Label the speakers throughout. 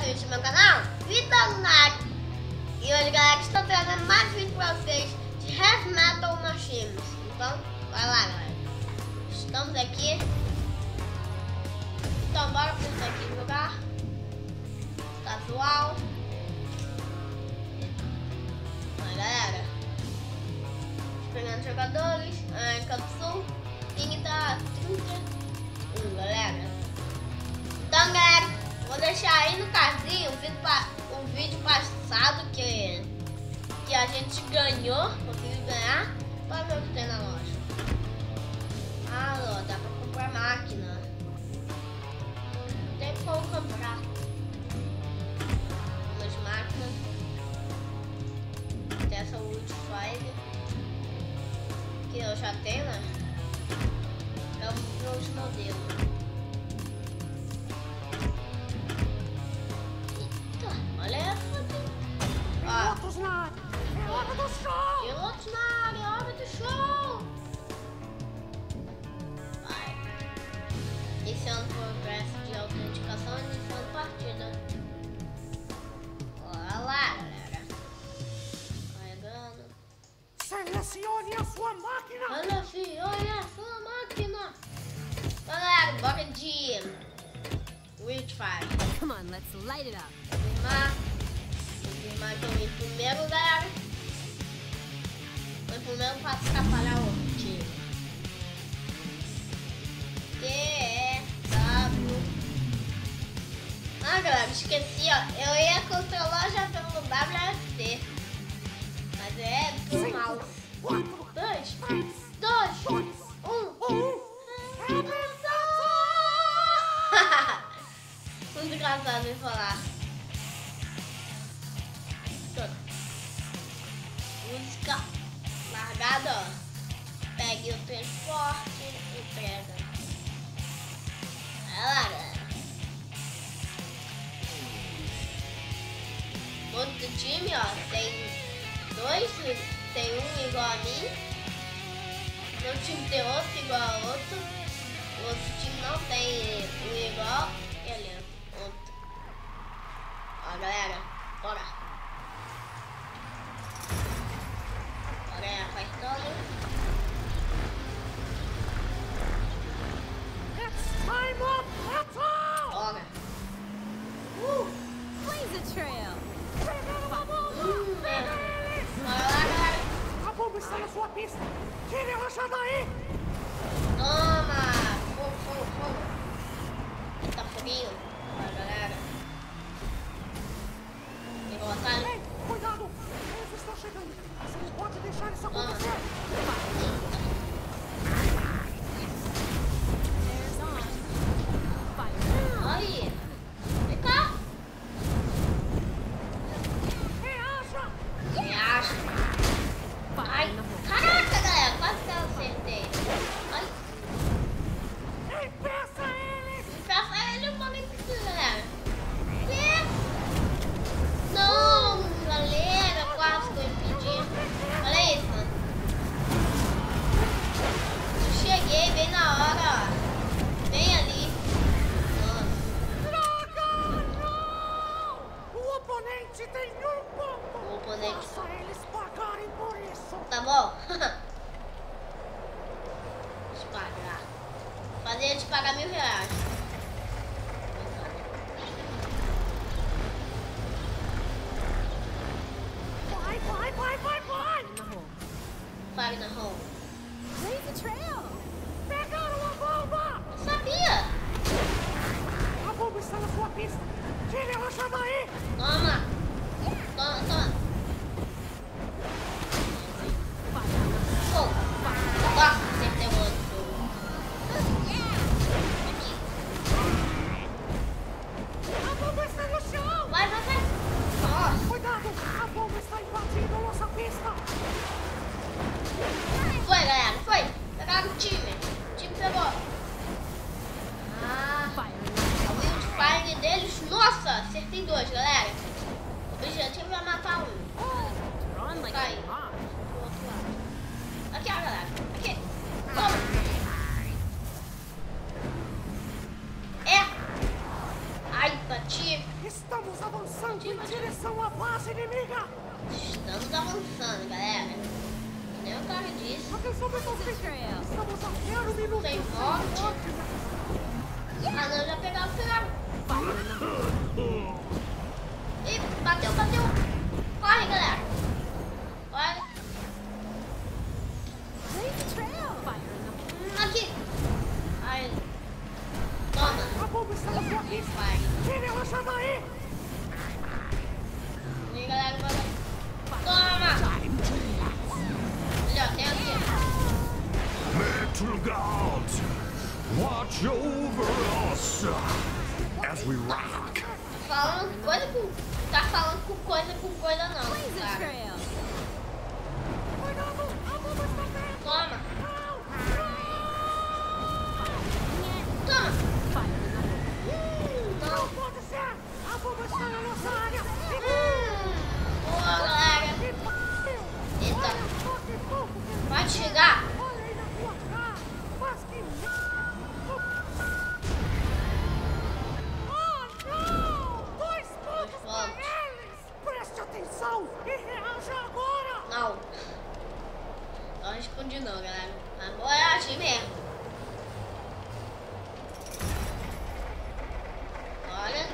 Speaker 1: inscritos no meu canal, clica no like. E hoje, galera, estou trazendo mais vídeo pra vocês de Heavy Metal Machines. Então, vai lá, galera. Estamos aqui. Então, bora pra isso aqui jogar. Casual. Vai, galera. Pegando jogadores. Capsul. Ping tá 31, galera. Então, galera, vou deixar aí no cardzinho um vídeo passado que a gente ganhou, conseguiu ganhar, para ver o que tem na loja. Ah, ó, dá pra comprar máquina. Tem como comprar umas máquinas. Tem essa Woodfire que eu já tenho, né? É os modelos. Olha essa.
Speaker 2: Pilotos na área! É hora do show!
Speaker 1: Pilotos na área, é hora do show! Vai. Iniciando o progresso de autenticação e iniciando partida. Olha lá, galera. Carregando.
Speaker 2: Selecione a sua máquina!
Speaker 1: Selecione a sua máquina! Galera, bora de Witchfire.
Speaker 3: Come on, let's light it up.
Speaker 1: Confirmar que eu vim primeiro, galera. Foi primeiro pra atrapalhar o outro time. W. Ah, galera, esqueci, ó. Eu ia controlar já pelo WSD. Mas é pro mouse. 3, 2, 1. Muito engraçado em falar. Música largada, ó. Pegue o transporte e pega. Vai lá, galera. Outro time, ó, tem dois, tem um igual a mim. Meu time tem outro igual a outro. O outro time não tem um igual. E ali, outro. Ó, galera, bora.
Speaker 2: It's time of battle!
Speaker 1: Bora.
Speaker 3: Blaze a trail.
Speaker 2: Pegando uma bomba! Pega eles!
Speaker 1: Bora lá, galera.
Speaker 2: A bomba está na sua pista! Tire ela já daí!
Speaker 1: Toma! Fogo, fogo. Eita, foguinho. Bora, galera. Tem que botar ali.
Speaker 2: Ei, cuidado! Eles estão chegando! Você não pode deixar isso acontecer!
Speaker 3: There's on. Fire.
Speaker 1: Aí. Vem cá.
Speaker 2: Reaja!
Speaker 1: Reaja.
Speaker 3: Fire
Speaker 1: Ai,
Speaker 3: in the hole.
Speaker 1: caraca, galera. Quase que eu acertei. Ai,
Speaker 2: Impeça eles!
Speaker 1: pra ele eu falei pra você, galera. Que? Não, galera. Quase que eu impedi. Olha isso. Eu cheguei bem na hora, ó. Bem ali. Nossa,
Speaker 2: Droga! Não! O oponente tem um ponto!
Speaker 1: o oponente.
Speaker 2: Faça eles pagarem por isso!
Speaker 1: Tá bom? Deixa eu pagar. Fazer eles pagar R$1.000.
Speaker 2: Vai, vai, vai, vai, vai!
Speaker 3: In the hole.
Speaker 1: Pague na home.
Speaker 3: Blaze a trail.
Speaker 2: Pegaram a bomba!
Speaker 1: Eu sabia.
Speaker 2: A bomba está na sua pista! Tire ela já daí!
Speaker 1: Toma. Toma, toma. Fogo. Nossa, acertei o outro. Aqui.
Speaker 2: A bomba está no chão!
Speaker 1: Vai, vai, vai. Nossa.
Speaker 2: Cuidado! A bomba está invadindo a nossa pista!
Speaker 1: Foi, galera. Foi. Pegaram o time. O time pegou. Ah.
Speaker 3: Fire in the
Speaker 1: A Wildfire deles. Nossa, acertei dois, galera. O objetivo é matar um.
Speaker 3: hole. Run like
Speaker 1: Cai.
Speaker 3: a rock.
Speaker 1: Do outro lado. Aqui, ó, galera. Aqui. Toma. É. Ai, bati.
Speaker 2: Estamos avançando em direção à base inimiga.
Speaker 1: Estamos avançando, galera. Nem o cara disse.
Speaker 2: Atenção, pessoal.
Speaker 3: The trail.
Speaker 2: Estamos a 0 minutos.
Speaker 1: Sem morte. Ah, não, já pegaram.
Speaker 3: Fire in the hole.
Speaker 1: Ih, bateu. Corre, galera. Olha.
Speaker 3: Blaze the trail. Fire in the hole.
Speaker 1: Aqui. Ai. Toma.
Speaker 2: A bomba está na sua pista.
Speaker 1: Vai.
Speaker 2: Tire ela já daí.
Speaker 1: E galera, toma. Ali, ó, tem aqui.
Speaker 4: Metal Guards, watch over us as we rock.
Speaker 1: Falando coisa com... Tá falando com coisa não,
Speaker 3: Blaze the
Speaker 1: cara.
Speaker 3: trail.
Speaker 2: Cuidado, a bomba está perto.
Speaker 1: Toma.
Speaker 3: Fire
Speaker 1: Toma.
Speaker 3: in the hole.
Speaker 2: Não
Speaker 1: Não.
Speaker 2: pode ser. A bomba está na nossa área.
Speaker 1: Boa, galera. Eita.
Speaker 2: Olha só que pouco que
Speaker 1: Pode chegar.
Speaker 2: olha aí na tua cara. Mas que oh, não! 2 pontos para
Speaker 1: pontos.
Speaker 2: eles. Preste atenção e reaja agora.
Speaker 1: Não. Não respondi não, galera. Agora é assim mesmo. Olha.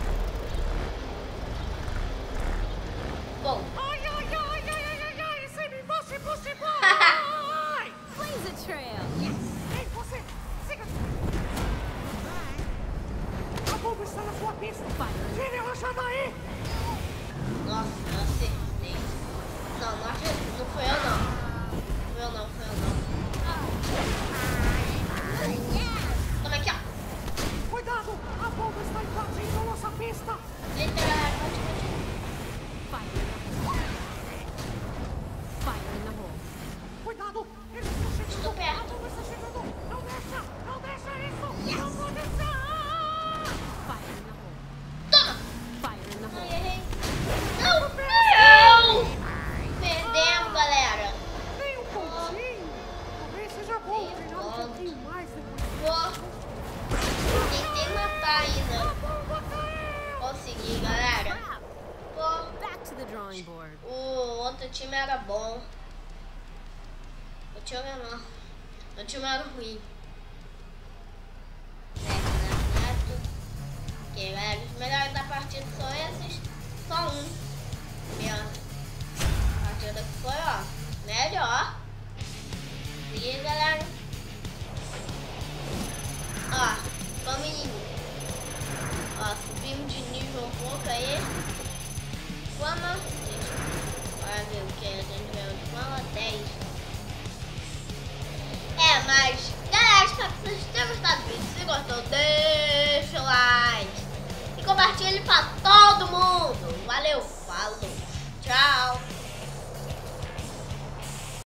Speaker 1: Bom.
Speaker 2: Ai, esse me você.
Speaker 3: Blaze the trail.
Speaker 2: Ei, você, siga. A bomba está na sua pista. Tire ela já daí.
Speaker 1: Nossa, eu acertei. Não acertei. Não foi eu não. Foi eu não. Toma aqui, ó.
Speaker 2: Cuidado, a bomba está invadindo a nossa pista.
Speaker 1: Eita, galera. Pode.
Speaker 3: Fire in the hole.
Speaker 2: Cuidado, eles estão chegando.
Speaker 1: Estou perto.
Speaker 2: A bomba está chegando. Não deixa isso. Não vou deixar.
Speaker 3: Fire in the hole.
Speaker 1: Toma.
Speaker 3: Fire in the
Speaker 1: Ai,
Speaker 3: hole.
Speaker 1: errei. Não. Perdemos, galera.
Speaker 2: Nem um pontinho. Talvez seja bom treinar um pouquinho mais depois.
Speaker 1: Tentei matar ainda.
Speaker 2: A bomba caiu.
Speaker 1: Consegui, galera.
Speaker 3: Crap.
Speaker 1: Pô,
Speaker 3: Back to the drawing board.
Speaker 1: o outro time era bom. O time não. O time era ruim. Certo. Ok, galera. Os melhores da partida são esses. Só um. Minha partida que foi, ó. Melhor. E aí, galera. Ó, vamos. Ó, subimos de nível um pouco aí. Fama. Bora ver o que a gente ganhou de fama. 10. Mas, galera, espero que vocês tenham gostado do vídeo. Se gostou, deixa o like. E compartilhe pra todo mundo. Valeu, falou, tchau.